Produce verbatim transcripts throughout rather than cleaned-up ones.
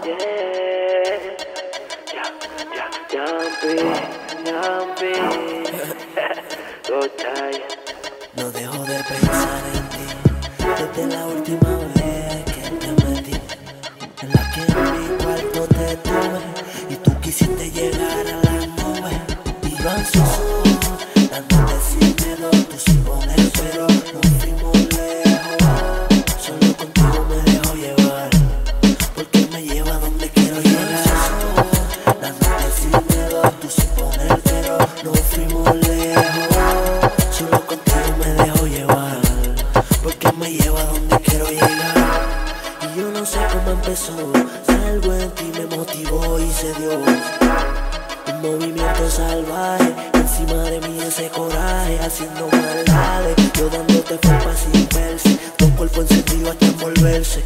Yeah, yeah, yeah, jumpy, jumpy. Go tired. No dejo de pensar en ti desde la última vez que te metí, en la que en mi cuarto te tuve y tú quisiste llegar a las nubes. Y yo ansioso, dándote sin miedo, tú sin poner pero nos fuimos lejos. Solo contigo me dejo llevar, porque me lleva a donde quiero llegar. Dándote sin miedo, tú sin poner pero nos fuimos lejos. Solo contigo me dejo llevar, porque me lleva a donde quiero llegar. Y yo no sé cómo empezó, algo en ti me motivó y se dio un movimiento salvaje, encima de mí ese coraje, haciendo maldades, yo dándote forma sin verse, tu cuerpo encendido hasta envolverse.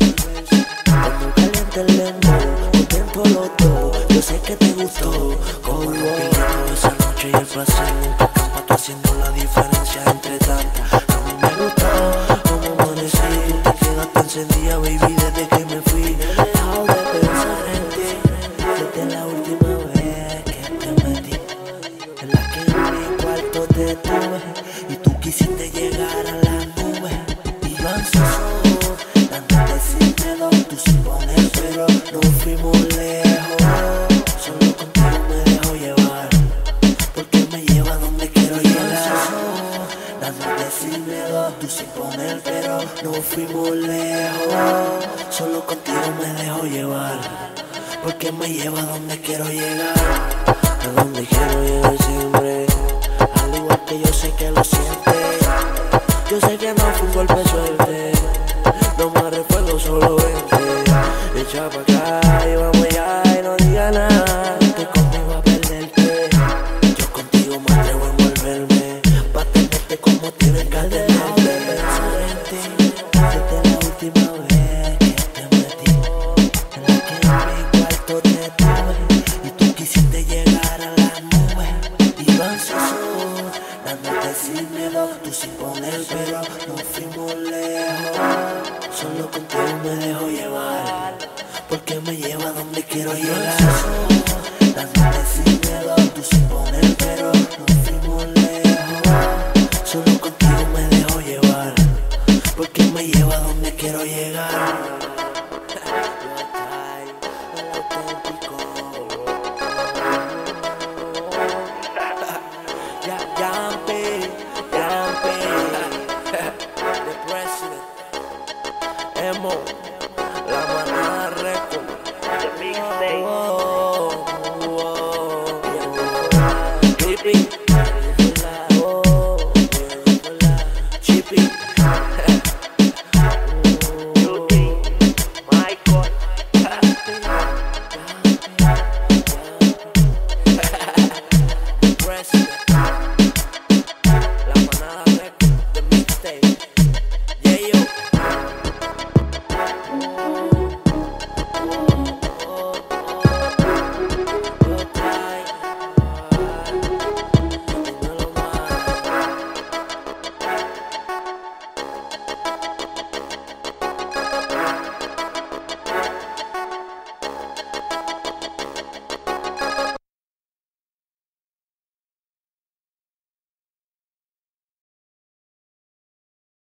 Como caliente el lemon, contento los dos, yo sé que te gustó. Como lo piloto esa noche y el placer nunca escapa, tú haciendo la diferencia entre tantas. A mí me gustó como amanecí, te quedaste encendida baby desde que me fui. No he dejado de pensar en ti desde la última vez que te metí, en la que en mi cuarto te tuve y tú quisiste llegar a las nubes. Y yo ansioso, dándote sin miedo, tú sin poner pero nos fuimos lejos. Solo contigo me dejo llevar, porque me lleva a donde quiero llegar. Dándote sin miedo, tú sin poner pero nos fuimos lejos. Solo contigo me dejo llevar, porque me lleva a donde quiero llegar. A donde quiero llegar siempre, al igual que yo sé que lo sientes. Yo sé que no fue un golpe de suerte, no me recuerdo, solo vente. Echa pa' acá y vamos allá y no diga nada, que conmigo a perderte. Yo contigo me atrevo a envolverme, pa' tenerte como tienen que tenerte. Pensar en ti desde la última vez que te metí, en la que en mi cuarto te tuve y tú quisiste llegar a las nubes. Y yo ansioso, dándote sin miedo, tú sin poner pero nos fuimos lejos. Solo contigo me dejo llevar, porque me lleva a donde quiero llegar.